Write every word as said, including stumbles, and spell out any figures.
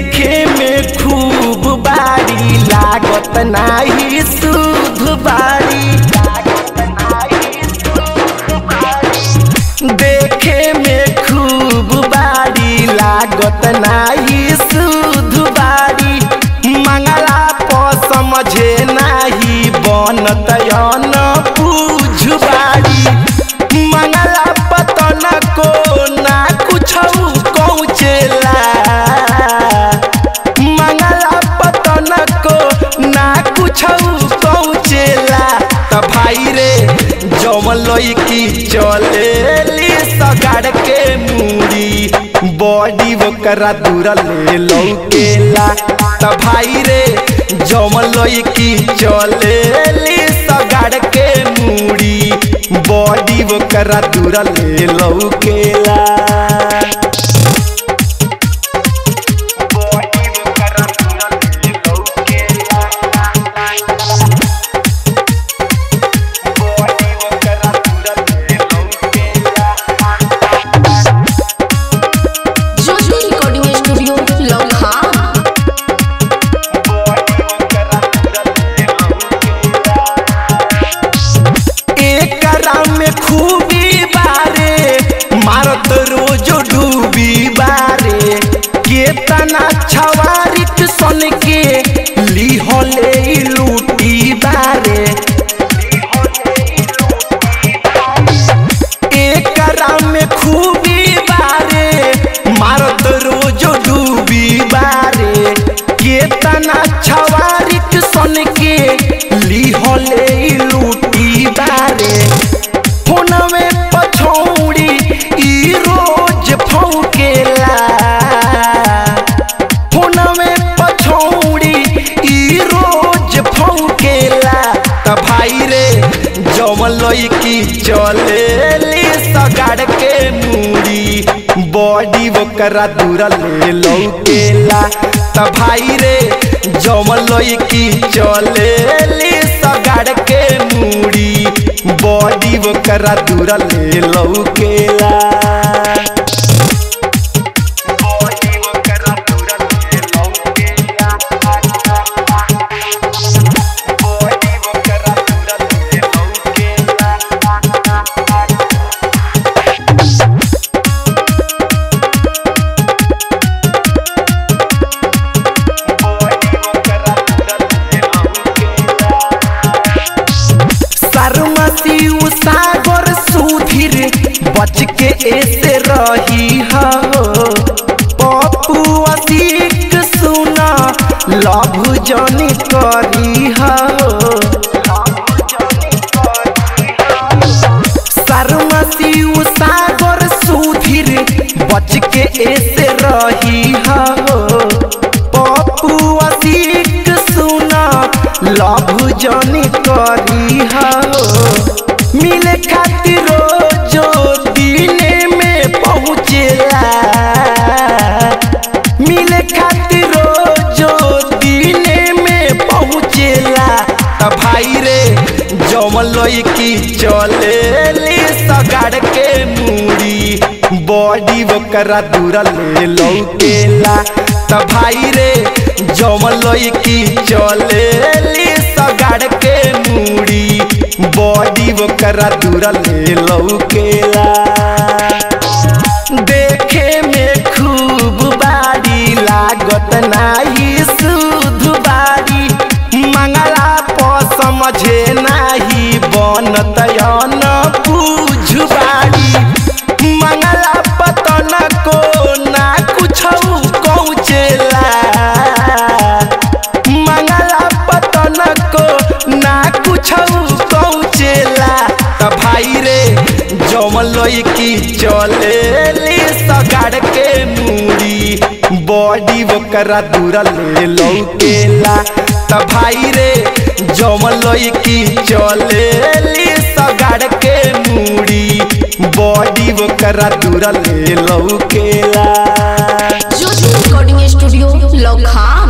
देखे में खूब बारी लागत नाही सुध बारी देखे में खूब बारी लागत नाही सुध बारी मंगला प समझे नाही बनत यन पूछ बारी मंगला पतन को ना कुछ पहुँचेला मंगला पतन को ना कुछ पहुँचेला त भाई रे जमल की चलेली सगाड़ के मूड़ी बॉडी वकरा दूरा ले लौकेला त भाई रे जमल की चलेली सगाड़ के मूड़ी बॉडी वकरा दूरा ले लौकेला खूबी बारे मारत रोज डूबी बारे केतना छवारिक सन के लिहले लूटी बारे एकरा में खूबी बारे मारत रोज डूबी बारे केतना छवारिक सन के लिहले लूटी बारे फोनवे पछौड़ी ई रोज फौकेला फोनवे पछौड़ी ई रोज फौकेला त भाई रे जमल की चलेली सगाड़ के मूड़ी बॉडी वकरा दूरा ले लौकेला त भाई रे जमल की चलेली सगाड़ के मूड़ी बॉडी वकरा दूरा ले लौकेला सागर सुधीर बच के ऐसे रही हो पप्पू असीक सुना लभ जनी करी हो शर्मशिव सागर सुधीर बच के ऐसे रही हो पप्पू असीक सुना लभ जनी करी हो मिले खातिर जो दीने में पहुँचेला मिले खातिर जो दीने में पहुँचेला त भाई रे जमल की चलेली सगाड़ के मूड़ी बॉडी वकरा दूरा ले लौकेला त भाई रे जमल की चलेली सगाड़ के मूड़ी बॉडी वकरा दूरा ले लौकेला देखे में खूब बारी लागत नाही सुध बारी मंगला प समझे नाही बनत यन पूछ बारी मंगला पतन को ना कुछ पहुँचेला मंगला पतन को ना कुछ पहुँचेला त भाई रे जमल की चलेली सगाड़ के मूड़ी बॉडी वकरा दूरा ले लौकेला त भाई रे जमल की चलेली सगाड़ के मूड़ी बॉडी वकरा दूरा ले लौकेला। Jyoti recording studio Laukha.